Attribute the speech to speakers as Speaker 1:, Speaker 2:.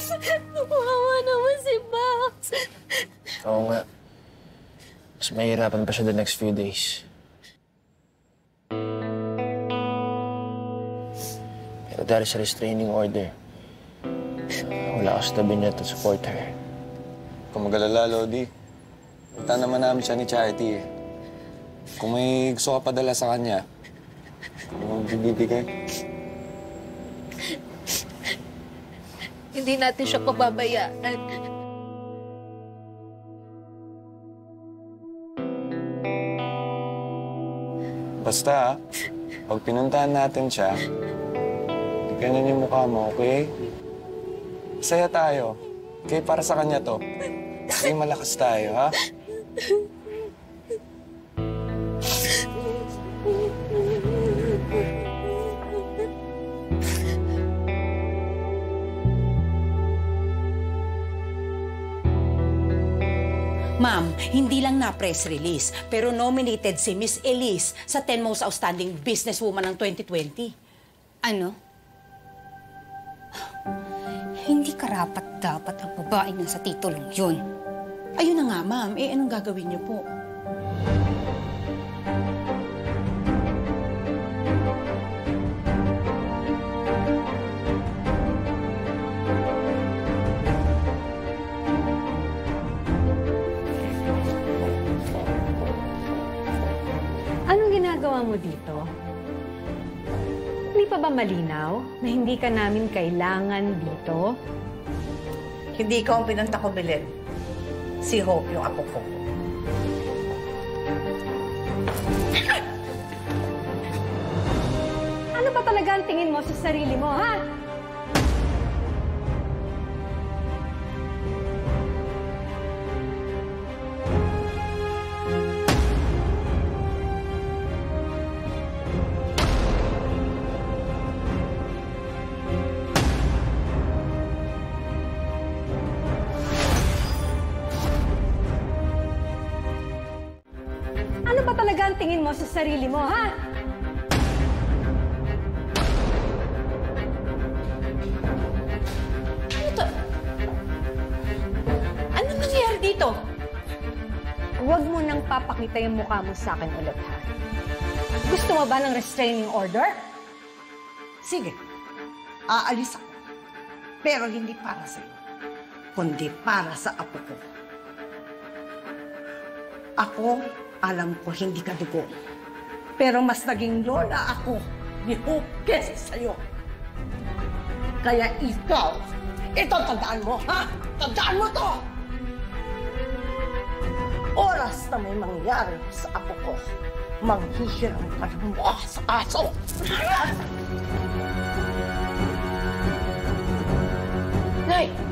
Speaker 1: Kawawa naman si Max.
Speaker 2: Oo nga. Mas mahirapan pa siya the next few days. Pero dahil sa restraining order, wala ako sa tabi niya to support her.
Speaker 3: Kung mag-alala, Lodi, punta naman namin siya ni Charity eh. Kung may gusto ka padala sa kanya, ano bibigay?
Speaker 1: Hindi natin siya pababayaan.
Speaker 3: Basta, pag pinuntahan natin siya, ganyan yung mukha mo, okay? Saya tayo. Okay, para sa kanya to. Okay, malakas tayo, ha?
Speaker 4: Ma'am, hindi lang na press release, pero nominated si Miss Elise sa 10 Most Outstanding Businesswoman ng 2020.
Speaker 5: Ano? Hindi karapat-dapat ang babae na sa titulong yun.
Speaker 4: Ayun na nga, ma'am. Eh, anong gagawin niyo po?
Speaker 6: Anong ginagawa mo dito? Hindi pa ba malinaw na hindi ka namin kailangan dito?
Speaker 7: Hindi ko ang pinunta ko, Belen. Si Hope, yung apo ko.
Speaker 6: Ano ba talaga ang tingin mo sa sarili mo, ha? Ano ba talaga ang tingin mo sa sarili mo, ha?
Speaker 4: Ano nangyayari dito?
Speaker 6: Huwag mo nang papakita yung mukha mo sa akin ulit, ha? Gusto mo ba ng restraining order?
Speaker 7: Sige, aalis ako. Pero hindi para sa'yo, kundi para sa apo ko. Ako, alam ko hindi ka dugo. Pero mas naging lola ako ni Hope kesa sa'yo. Kaya ikaw, ito tandaan mo, ha? Tandaan mo to! Oras na may mangyari sa apo ko, manghihiram ka ng mukha sa aso.
Speaker 4: Nay!